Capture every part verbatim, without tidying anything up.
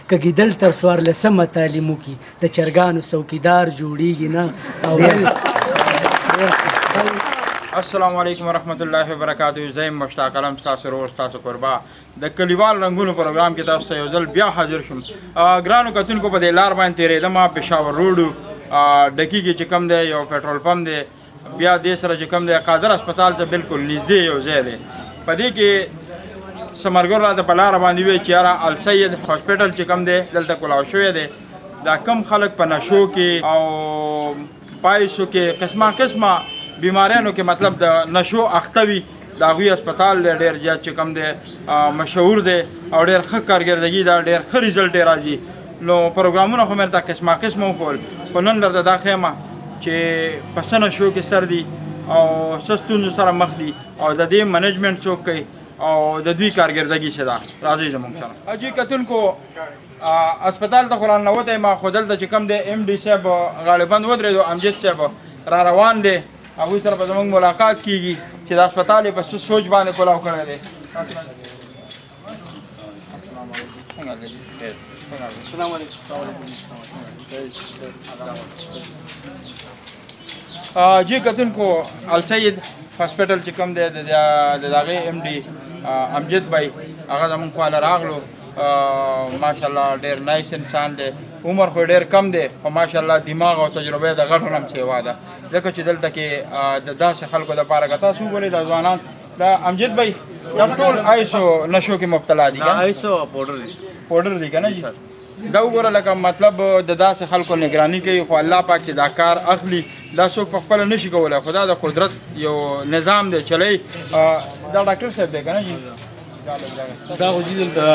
که ګیدړ تر څوارلسمه تعلیم وکړي د چرګانو څوکیدار جوړیږي نه او السلام علیکم ورحمت الله وبرکاتہ. زه مشتاق علم ستاسو ورور ستاسو قربا د کلیوال رنګونو پروګرام کې تاسو ته یو ځل بیا حاضر شوم. ګرانو کتونکو په دې لار باندې تېرېدم پېښور روډ ډکي کې چې کوم دی یو پټرول پمپ دی، بیا دې سره چې کوم دی قادر هسپتال ته بالکل نږدې یو ځای دی. په دې کې څه ملګرو راته په لاره باندې وویل چې یاره السید هاسپټل چې کوم دی دلته کلاو شوی دی. دا کم خلک په نشو کې او پایسو کې قسمه قسمه بیماریانو کې مطلب د نشو اخته وي د هغوی هسپتال ډېر زیات چې کوم دی مشهور دی او ډېر ښه کارګردګي ده، ډېر ښه ریزلټ یې راځي. نو پروګرامونه خو مې درته قسمه قسمه وښول، خو نن درته دا ښیم چې په څه نشو کې سر دي او څه ستونزو سره مخ دي او د دې منیجمنټ څوک کوي او د دوی کارګردګي څه ده. راځئ زموږ سره. حاجي کتونکو هسپتال ته خو راننوتی یم، خو دلته چې کوم دی ایم ډي صاحب غالبا ودرېدو، امجد صاحب را روان دی، هغوی سره به زموږ ملاقات کېږي چې د هسپتال یې په څه سوچ باندې کلاو کړی دی. جی کتونکو السید هاسپټل چې کوم دی د هغې ایم ډي امجد بھائی هغه زموږ خواله راغلو. ماشاءالله ډېر نایس انسان دی، عمر خو ډېر کم دی خو ماشاءالله دماغ او تجربه یې د غټو نه هم سیوا ده، ځکه چې دلته کې د داسې خلکو دپاره که تاسو وګورئ دا ځوانان دا امجد بھائی دا ټول آیسو نشو کې مبتلا دي. آیسو پوډر دي پوډر دي که نه جي؟ دا وګوره لکه مطلب د داسې خلکو نگراني کوي، خو الله پاک چې دا کار اخلي دا څوک په خپله نشي کولی، خو دا د قدرت یو نظام دی چلی. دا ډاکټر صاحب دی که نه جي؟ دا خو جي دلته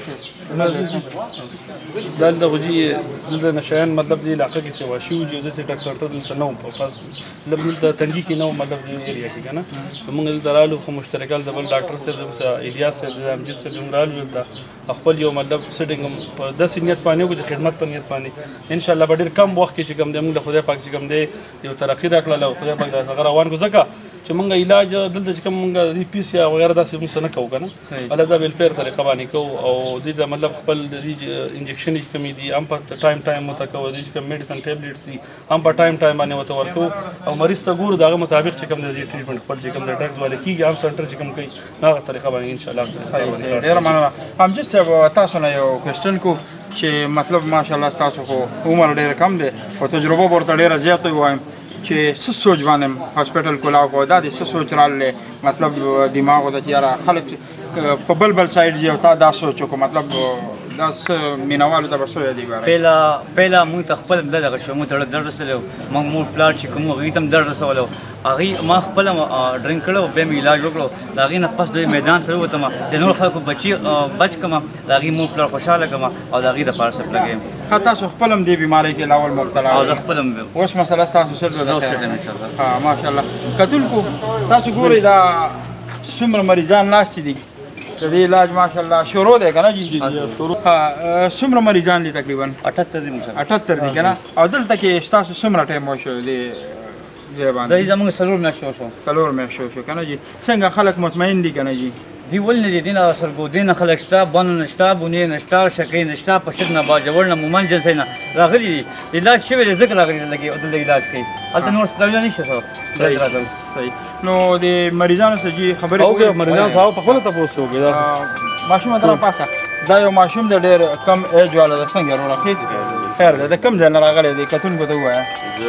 دلته خو جي دلته نشیان مطلب دې علاقه کې سیوا شوي دي، داسې ډاکټر ته دلته نه وم په خاص مطلب دلته تنګي کې نه وم مطلب دې ایریا کې که نه. موږ دلته رالو خو مشترکال د بل ډاکټر صاحب الیاس صاحب د امجد صاحب هم رالو دلته خپل یو مطلب سیټینګ هم په داسې نیت باندې وکړو چې خدمت په نیت باندې انشاءالله به ډېر کم وخت کې چې کوم دی موږ له خدای پاک چې کوم دی یو ترقي راکړله او خدای پاک دا هغه روان کړو، ځکه چې مونږ علاج دلته چې کوم مونږ پیس یا وغیره داسې موږ څه نه کوو که نه، مطلب دا ویلفیر طریقه باندې کوو او دې ته مطلب خپل د دې انجکشن چې کومې دي هم په ټایم ټایم ورته کوو، دې چې کوم میډیسن ټیبلیټس دي هم په ټایم ټایم باندې ورته ورکوو او مریض ته ګورو د هغه مطابق چې کوم د دې ټریټمنټ خپل چې کوم د ډرګز والا کېږي هم سنټر چې کوم کوي هغه طریقه باندې انشاءالله. ډېره مننه. امجد صاحب تاسو نه یو کوېسچن کو چې مطلب ماشاءالله ستاسو خو عمر ډېر کم دی خو تجربه به ورته ډېره زیاته ووایم چې څه سوچ باندې هاسپټل کلاو کړو، دا دې څه سوچ راغلی مطلب دماغو ته چې یاره خلک په بل بل سایډ ځي او تا دا سوچ وکړو مطلب دا څه مینهوالو ته به څه یادېږي؟ پهلا پهلا موږ ته خپل همدا دغه شو، موږ ته درد رسولی و، موږ مور پلار چې کوم هغوی ته هم درد رسولی و، هغوی ما خپله ډرنک کړی و بیا مې علاج وکړو، د هغې نه پس دوی میدان ته ووتم چې نور خلکو بچي بچ کړم، د هغې مور پلار خوشحاله کړم او د هغې دپاره سپ لګیم. ښه تاسو خپل هم دې بیمارۍ کې لاول مبتلا او زه خپل هم اوس مسله ستاسو سر ده؟ اوس سر ده انشاءالله. ها ماشاءالله. کتونکو تاسو ګورئ دا څومره مریضان ناستې دي د دې علاج ماشاءالله شروع دی که نه جي؟ شروع. ها څومره مریضان دي تقریبا؟ اټهتر دي اټهتر دي که نه؟ او دلته کې ستاسو څومره ټایم وشو دې ځای باندې؟ دا زموږ څلور میاشتې وشو. څلور میاشتې وشو که نه جي؟ څنګه خلک مطمئن دي که نه جي؟ دی ولې نه دي دې نه سرګودې نه خلک شته، بانو نه شته، بونې نه شته، شکۍ نه شته، په شک نه باجوړ نه مومن جنسۍ نه راغلي دي، علاج شوی دی ځکه راغلي لګي دلته علاج کوي، هلته نور هسپتالونه نشته سره. صحیح. نو د مریضانو سره جي خبرې وکړې مریضانو صاحب په خپله تپوس وکړې دا ماشومه ته راپاسه دا یو ماشوم د ډېر کم ایج والا ده، څنګه وروره ښې خیر دی؟ د کوم ځای نه راغلی دی کتونکو ته ووایه؟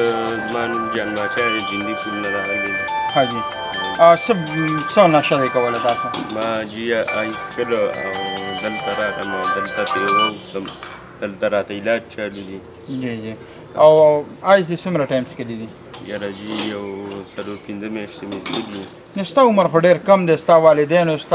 زما نوم جان باچا دی، جندي پول نه راغلی دی. ها جي څه څه نشه دی کولی تاسو؟ ما جي ایسکل او دلته راغلم او دلته ترې ووتم، دلته راته علاج چالو دي. جی جی. او آیس یې څومره ټایم څکلي دي؟ یاره جي یو څلور پنځه میاشتې مې څکلي. نو ستا عمر خو ډېر کم دی، ستا والدینو ستا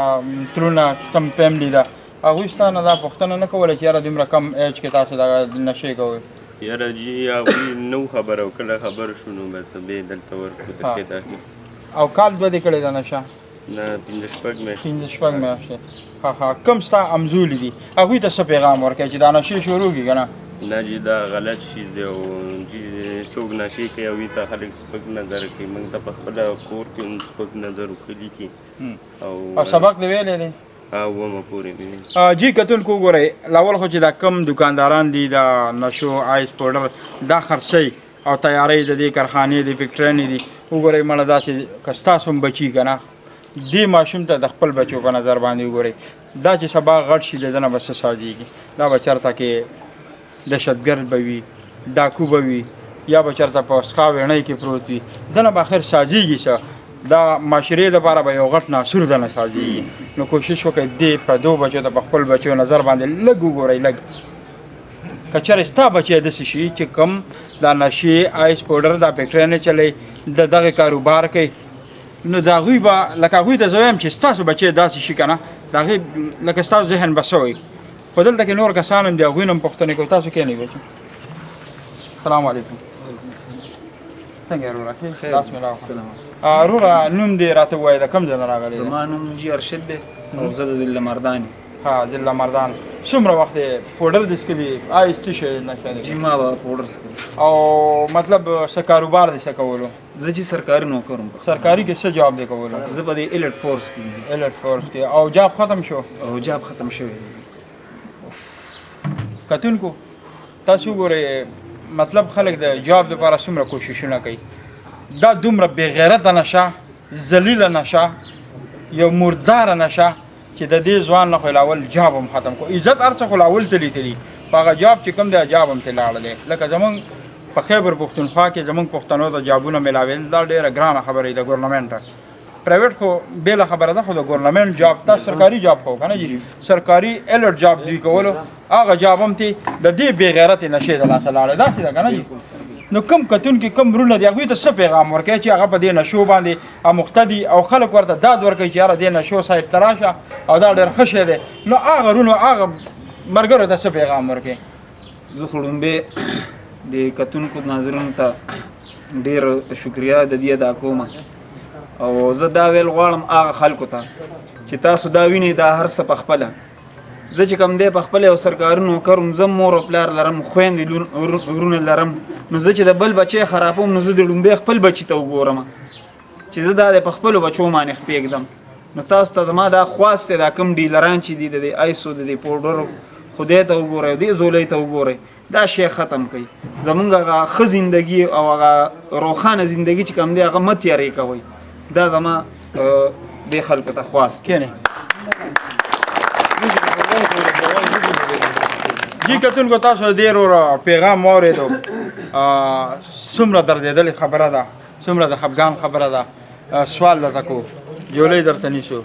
ترونه کم فیملي ده، هغوی ستا نه دا پوښتنه نه کوله چې یاره دومره کم ایج کې تاسو دغه نشې کوئ؟ یاره جي هغوی نو خبره او کله خبر شو نو بس بیا دلته ورکړو د ښې داخل. او کال دوه دې کړې ده نشه؟ نه پنځه شپږ میاشتې. پنځه شپږ میاشتې. ها ها. کوم ستا همزولي دي هغوی ته څه پیغام ورکوې چې دا نشې شروع کړي که نه؟ نه جي دا غلط شیز دی او جي څوک نشې کوي هغوی ته خلک سپک نظر کوي، موږ ته په خپله کور کې هم سپک نظر وکلي کي. او سبق دې ویلی دی؟ اومه پورې دي جی کتونکو وګورئ لاول خو چې دا کم دکانداران دي د نشو آیس پوډر دا خرڅوي او تیاری د دې کارخانې د فکټرۍ دي وګورئ مړه داسې که ستاسو هم بچي که نه دې ماشوم ته د خپل بچو په نظر باندې وګورئ دا چې سبا غټ شي د ده نه به څه سازېږي دا به چېرته کې دهشتګرد به وي ډاکو به وي یا به چېرته په سخا ویڼۍ کې پروت وي ده نه به اخر سازېږي څه دا معاشرې دپاره به یو غټ ناسور ده نه سازېږي نو کوشش وکړئ دې پردو بچو ته په خپل بچو نظر باندې لږ وګورئ لږ که چېرې ستا بچی داسې شي چې کم دا نشې آیس پوډر دا فکټرۍ نه چلی د دغې کاروبار کوي نو د هغوی به لکه هغوی ته زه وایم چې ستاسو بچی داسې شي که نه د هغې لکه ستاسو ذهن به څه وایي خو دلته کې نور کسان هم دي هغوی نه هم پوښتنې کوي تاسو کښېنئ بچي السلام علیکم څنګه یې وروره ښې لاس مې راوخه وروره نوم دې راته ووایه د کوم ځای نه راغلی زما نوم جي ارشد دی او زه د ضلع مردان یم ها ضلع مردان څومره وخت یې پوډر دې څکلي آیس څه شی نشه دی جي ما به پوډر څکلي او مطلب څه کاروبار دی څه کولو زه چې سرکاري نوکر یم سرکاري کې څه جاب دی کولو زه په دې الټ فورس کې یم الټ فورس کې او جاب ختم شو او جاب ختم شوی دی کتونکو تاسو وګورئ مطلب خلک د جاب دپاره څومره کوششونه کوي دا دومره بېغیرته نشه ذلیله نشه یو مرداره نشه چې د دې ځوان نه خو اول جاب هم ختم کړو عزت هر څه خو اول تلي تلي په هغه جاب چې کوم دی جاب هم ترې لاړه دی لکه زمونږ په خیبر پښتونخوا کې زمونږ پښتنو ته جابونه میلاوېدل دا ډېره ګرانه خبره دی د ګورنمنټه پرایویټ خو بېله خبره ده خو د ګورنمنټ جاب تاسو سرکاري جاب کوو که نه جي سرکاري الټ جاب دوی کولو هغه جاب هم تې د دې بېغیرتې نشې د لاسه لاړې داسې ده که نه جي نو کم کتونکي کم وروڼه دي هغوی ته څه پیغام ورکوي چې هغه په دې نشو باندې اموخته دي او خلک ورته داد ورکوي چې یاره دې نشو سایډ ته راشه او دا ډېر ښه شی دی نو هغه وروڼو هغه ملګرو ته څه پیغام ورکوي زه خو لومبې د کتونکو ناظرینو ته ډېر شکریا د دې ادا کوم او زه دا ویل غواړم هغه خلکو ته چې تاسو دا وینئ دا هر څه په خپله زه چې کوم دی په خپله یو سرکاري نوکر وم زه مور او پلار لرم خویندې ورونه لرم نو زه چې د بل بچی خرابوم نو زه د لومبې خپل بچي ته وګورم چې زه دا د په خپلو بچو باندې پرېږدم نو تاسو ته زما دا خواست دی دا کوم ډیلران چې دي د دې آیسو د دې پوډرو خدای ته وګورئ او دې زولۍ ته وګورئ دا شی ختم کړئ زمونږ هغه ښه زندګي او هغه روښانه زندګي چې کوم دی هغه مه تیارې کوئ دا زما دې خلکو ته خواست کښېنئ جی کتونکو تاسو دې وروره پیغام واورېدو څومره دردېدلې خبره ده څومره د خفګان خبره ده سوال درته کو جولۍ درته نیسو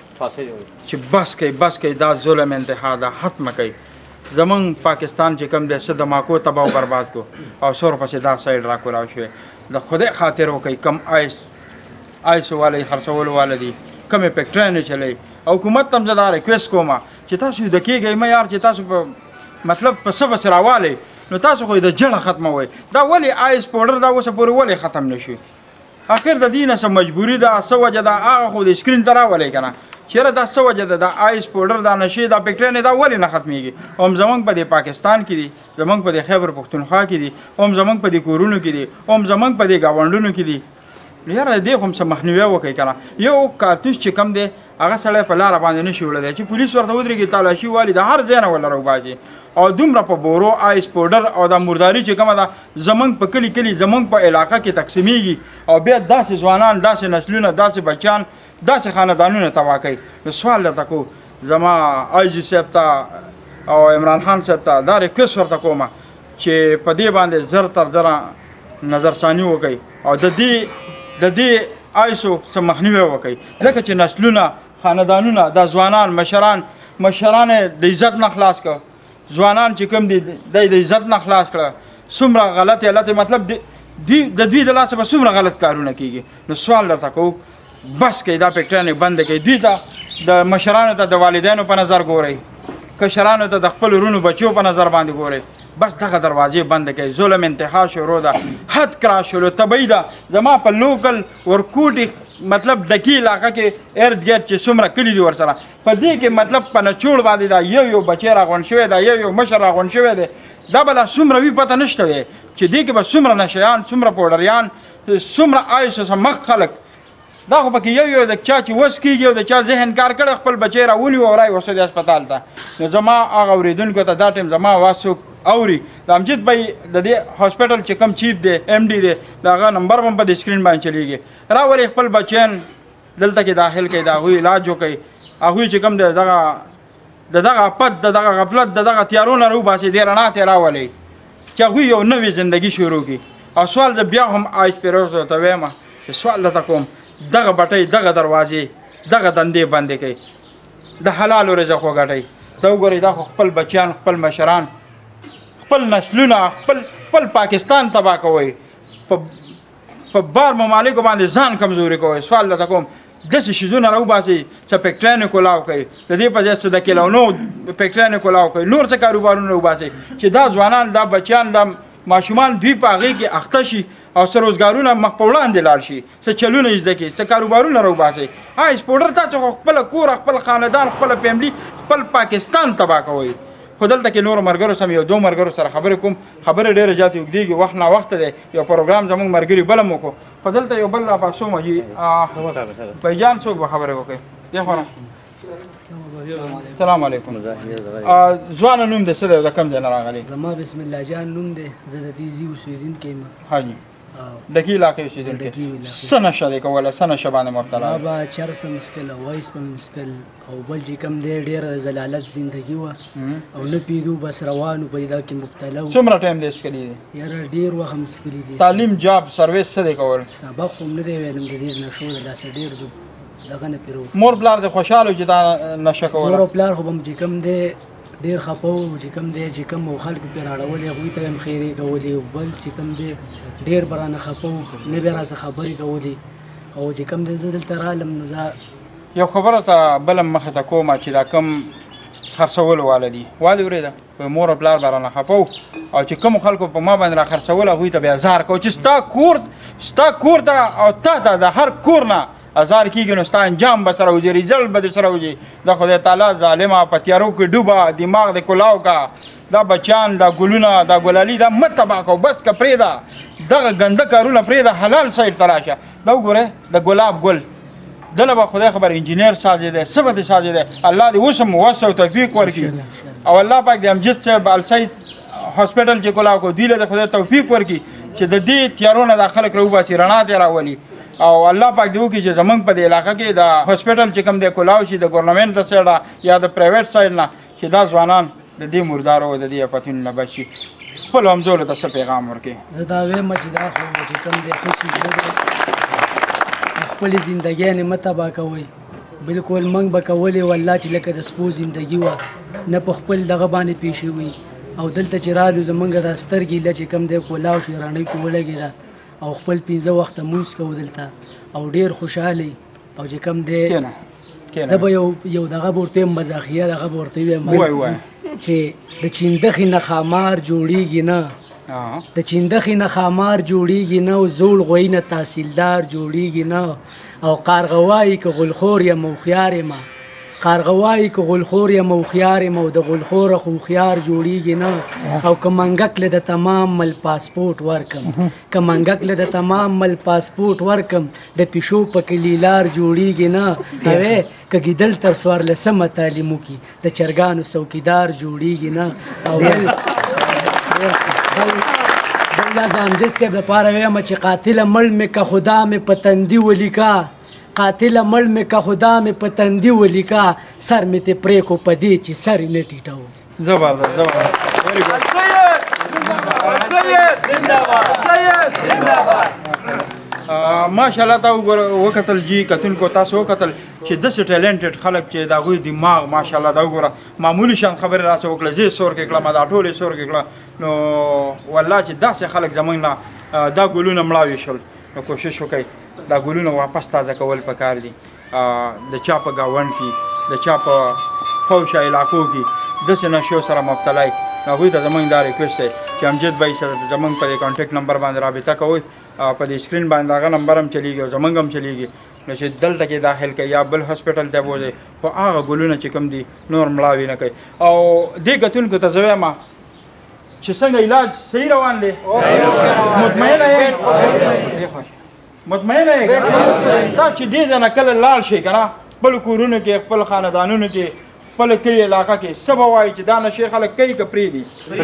چې بس کوئ بس کوئ دا ظلم انتها ده ختمه کوئ زمونږ پاکستان چې کوم دی څه دماکو تباه و برباد کو او سور پسې دا سایډ راکولاو شوی د خدای خاطر وکئ کم آیس آیسو والا خرڅولو والا دي کمې فیکټرۍ نه چلی او حکومت ته هم زه دا ریکویسټ کوم چې تاسو ویده کېږئ مه یار چې تاسو په مطلب په څه بس راوالی نو تاسو خو د جړه ختموئ دا ولې آیس پوډر دا اوسه پورې ولې ختم نه شي اخر د دې نه څه مجبوري ده څه وجه ده هغه خو د سکرین ته راولئ که نه چېرې دا څه وجه ده دا آیس پوډر دا نشې دا فکټرۍ دا ولې نه ختمېږي هم زمونږ په دې پاکستان کې دي زمونږ په دې خیبر پښتونخوا کې دي هم زمونږ په دې کورونو کې دي هم زمونږ په دې ګاونډونو کې دي نو یاره د دې خو هم څه مخنیوی وکړئ که نه یو کارتوس چې کم دی هغه سړی په لاره باندې نه شي وړلی چې پولیس ورته ودرېږي تالاشي والي د هر ځای نه وله راوباسي او دومره په بورو آیس پوډر او دا مرداري چې کومه ده زمونږ په کلي کلي زمونږ په علاقه کې تقسیمیږي او بیا داسې ځوانان داسې نسلونه داسې بچیان داسې خاندانونه تباه کوي نو سوال درته کو زما آی جي صاحب ته او عمران خان صاحب ته دا ریکویسټ ورته کوم چې په دې باندې زر تر زره نظرثاني وکړئ او د دې د دې آیسو څه مخنیوی وکړئ ځکه چې نسلونه خاندانونه دا ځوانان مشران مشران د عزت نه خلاص کړه ځوانان چې کوم دي دی د عزت نه خلاص کړه څومره غلطې غلطې مطلب د دوی د لاسه به څومره غلط کارونه کېږي نو سوال درته کوو بس کوئ دا فکټرۍ بنده کوئ دوی ته د مشرانو ته د والدینو په نظر ګورئ کشرانو ته د خپل ورونو بچو په نظر باندې ګورئ بس دغه دروازې بند کړئ ظلم انتها شروع ده حد کراس شولو طبیعي ده زما په لوکل ورکوټي مطلب دکي علاقه کې ارد ګرد چې څومره کلي دي ورسره په دې کې مطلب په نچوړ باندې دا یو یو بچی راغونډ شوی دا یو یو مشر راغونډ شوی دی دا به لا څومره وي پته نشته دی چې دې کې به څومره نشیان څومره پوډریان څومره آیسو مخ خلک دا خو پکې یو یو د چا چې وس کېږي او د چا ذهن کار کړی خپل بچی راونیو او رایې وسه د هسپتال ته نو زما هغه اورېدونکو ته دا ټایم زما اواز څوک اوري د امجد بی د دې هاسپټل چې کوم چیف دی ایم ډي دی د هغه نمبر هم په دې سکرین باندې چلیږي راولئ خپل بچیان دلته کې داخل کړئ د هغوی علاج وکړئ هغوی چې کوم دی دغه د دغه پد د دغه غفلت د دغه تیارو نه راوباسئ دې رڼا ته راولئ چې هغوی یو نوې زندګي شروع کړي او سوال زه بیا هم آیس پیروز ته وایم چې سوال درته کوم دغه بټۍ دغه دروازې دغه دندې بندې کړئ د حلالو رزق وګټئ دا وګورئ دا خو خپل بچیان خپل مشران خپل نسلونه خپل خپل پاکستان تباه کوئ په بار ممالکو باندې ځان کمزوري کوئ سوال درته کوم داسې شیزونه راوباسئ څه فیکټریانې کولاو کوئ د دې په ځای څه د کیلونو فیکټریانې کولاو کوئ نور څه کاروبارونه راوباسئ چې دا ځوانان دا بچیان دا ماشومان دوی په هغې کې اخته شي او څه روزګارونه مخ په وړاندې لاړ شي څه چلونه یې زده کړي څه کاروبارونه راوباسئ آی سپوډر تاسو خو خپله کور خپل خاندان خپله فیملي خپل پاکستان تباه کوئ خو دلته کې نورو ملګرو سم یو دوه ملګرو سره خبرې کوم خبرې ډېرې زیاتې اوږدېږي وخت ناوخته دی یو پروګرام زموږ ملګري بل هم وکړو خو دلته یو بل راپاسوم جي بھیجان څوک به خبرې وکړئ دې خوا السلام علیکم ځوانه نوم دی څه دی د کوم ځای نه راغلی زما بسم الله جان نوم دی زه د دې ځای اوسېدونکی یم حاجي د کې علاقې اوسېدونکی څه نشه دی کولی څه نشه باندې مبتلا ما به چرس مسکل او وایس به مې مسکل او بل چې کوم دی ډېره زلالت زندګي وه او نه پیدو بس روانو په دا کې مبتلا و څومره ټایم دی څکلي دی یاره ډېر وخت هم څکلي دي تعلیم جاب سروس څه دی کول سبق خو هم نه دی ویلم د دې نشو د لاسه ډېر دغه نه پیرو مور پلار د خوشحاله چې دا نشه کوله مور او پلار خو به چې کوم دی ډېر خفه و چې کوم دی چې کوم و خلکو پرې راړولې هغوی ته هم خیرې کولې او بل چې کوم دی ډېر به رانه خفه و نه به یې راڅه خبرې کولې او چې کوم دی زه دلته رالم نو دا یو خبره ته بل هم مخې ته کومه چې دا کوم خرڅولو واله دي والې اورېده په مور او پلار به رانه خفه و او چې کومو خلکو په ما باندې را خرڅول هغوی ته بیا ازار کوو چې ستا کور ستا کور ته او تا ته د هر کور نه ازار کېږي نو ستا انجام به سره وځي ریزلټ به دې سره وځي د خدای تعالی ظالمه په تیارو کې ډوبه دماغ دې کلاو کا دا بچیان دا ګلونه دا ګلالي دا مه تباه کوو بس که پرېږده دغه ګنده کارونه پرېږده حلال سایډ ته راشه دا وګوره د ګلاب ګل دله به خدای خبر انجینر سازی دی څه به دې سازی دی الله دې اوس هم وس او توفیق ورکړي او الله پاک د امجد صاحب السید هاسپټل چې کلاو کو دوی له د خدای توفیق ورکړي چې د دې تیارو نه دا خلک راوباسي رڼا دې راولي او الله پاک دې وکړي چې زمونږ په دې علاقه کې د هاسپټل چې کوم دی کولاو شي د ګورنمنټ د سایډه یا د پرایویټ سایډ نه چې دا ځوانان د دې مردارو او د دې افتونو نه بچ شي خپلو همزولو ته څه پیغام ورکړي زه دا وایم چې دا خو چې کوم دی ښه چیز نه دی خپلې زندګیانې مه تباه کوئ بلکل موږ به کولې والله چې لکه د سپو زندګي وه نه په خپل دغه باندې پیښې وي او دلته چې رالو زمونږ دا سترګې له چې کوم دی کولاو شي رڼۍ پې ولګېده او خپل پنځه وخته مونځ کوو دلته او ډېر خوشحاله او چې کوم دی زه به یو یو دغه به ورته وایم مزاحیه دغه به ورته ووایم چې د چیندخې نه خامار جوړېږي نه د چیندخې نه خامار جوړېږي نه او زوړ غوی نه تحصیلدار جوړېږي نه او قارغوایي که غلخور یم او هوښیار یم قارغوایي که غلخور یم او هوښیار یم او د غلخوره خو هوښیار جوړېږي نه او که منګک له د تمام مل پاسپورټ ورکم که منګک له د تمام مل پاسپورټ ورکم د پیشو په کلي لار جوړېږي نه هوې که ګیدل تر څوارلسمه تعلیم وکړي د چرګانو څوکیدار جوړېږي نه او بل بل د امجد صاحب دپاره وایم چې قاتله مړ مې که خدا مې په تندي ولیکا قاتله مړ مې که خدا مې په تندي ولیکا سر مې ترې پرېکو په دې چې سر یې نه ټیټوو زبردست زبردست ماشاءالله تا وکتل جی کتونکو تاسو وکتل چې داسې ټیلنټډ خلک چې د هغوی دماغ ماشاءالله دا وګوره معمولي شان خبرې راڅه وکړه زه یې سور کې کړم دا ټول یې سور کې کړه نو والله چې داسې خلک زموږ نه دا ګلونه مړاوي شول نو کوشش وکړئ دا ګلونه واپس تازه کول پکار دي د چا په ګاونډ کې د چا په خوشه علاقو کې داسې نشو سره مبتلا یي هغوی ته زموږ دا ریکویسټ دی چې امجد بھائی سره زموږ په دې کانټیکټ نمبر باندې رابطه کوئ په دې سکرین باندې هغه نمبر هم چلیږي او زموږ هم چلیږي نو چې دلته کې داخل کوي یا بل هاسپټل ته بوځئ خو هغه ګلونه چې کوم دي نور مړاوي نه کوي او دې کتونکو ته زه وایم چې څنګه علاج صحیح روان دی مطمئنه یې مطمئنه یې که نه تاسو چې دې ځای نه کله لاړ شئ که نه خپلو کورونو کې خپل خاندانونو کې خپل کلي علاقه کې څه به وایي چې دا نشې خلک کوي که پرېږدي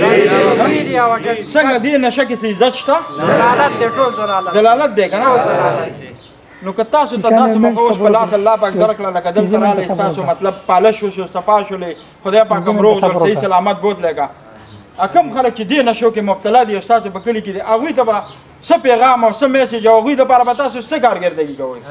څنګه دې نشه کې څه عزت شته ضلالت دی که نه نو که تاسو ته داسې موقع اوس په لاس الله پاک درکړه لکه دلته راغلی ستاسو مطلب پالش وشو صفا شولې خدای پاک هم روغ جوړ صحیح سلامت بوتلی که کوم خلک چې دې نشو کې مبتلا دي او ستاسو په کلي کې دي هغوی ته به څه پیغام او څه میسج او هغوی دپاره به تاسو څه کارګردګي کوئ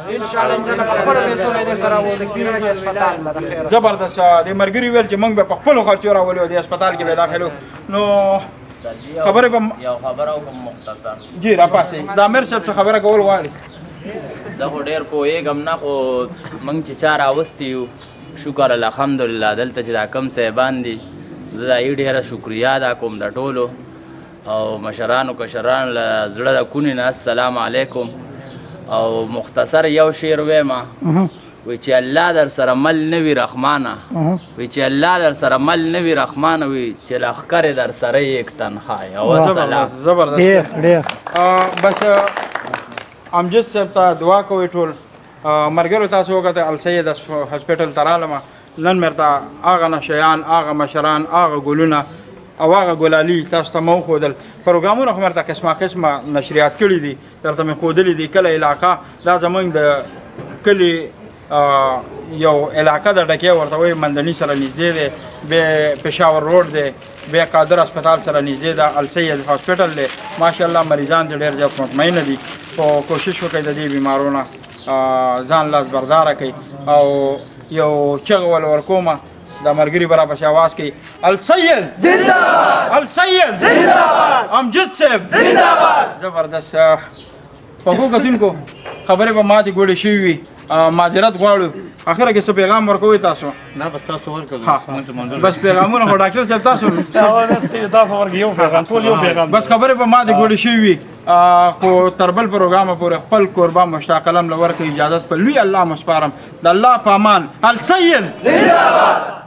زبردست دې ملګري ویل چې موږ به په خپلو خرچو راولو دې هسپتال کې به داخلو نو خبرې به یو خبره وکړم مختصر جی راپاسئ د امیر صاحب څه خبره کول غواړي زه خو ډېر پوهېږم نه خو موږ چې چا راوستي یو شکر الحمدلله دلته چې دا کم صاحبان دي زه د هغې ډېره شکریا ادا کوم د ټولو او مشرانو کشرانو له زړه د کونې نه السلام علیکم او مختصر یو شعر ویمه وی چې الله در سره مل نه وي رحمانه وی چې الله در سره مل نه وي رحمانه وي چې لښکر یې در سره یک تنخای او السلام زبردست بس امجد صاحب ته دعا کوئ ټول ملګرو تاسو وکتئ السید هسپیټل ته رالمه نن مې ورته هغه نشیان هغه مشران هغه ګلونه او هغه ګلالي تاسو ته مو وښودل پروګرامونه خو مې ورته قسمه قسمه نشریات کړي دي درته مې ښودلي دي کله علاقه دا زموږ د کلي یو علاقه د ډکې ورته وایي مندني سره نږدې دی بیا پېښور روډ دی بیا قادر هسپتال سره نږدې ده السید هاسپیټل دی ماشاءالله مریضان دې ډېر زیات مطمئنه دي خو کوشش وکړئ د دې بیمارونه ځان لاس برداره کوي او یو چغه ول ورکومه دا ملګري به راپسې اواز کوي السید زنده‌باد السید زنده‌باد امجد صاحب زنده‌باد زبردست خوږو کتونکو خبرې به ماتې ګوډې شوي وي معذرت غواړو اخره کې څه پیغام ورکوئ تاسو نه بس تاسو ورکړل بس پیغامونه خو ډاکټر صاحب تاسو تاسو ورکړئ یو پیغام ټول یو پیغام بس خبرې به ماتې ګوډې شوي وي خو تر بل پروګرامه پورې خپل کوربه مشتاق قلم له ورکړئ اجازت په لوی الله مسپارم د الله په امان السید زنده‌باد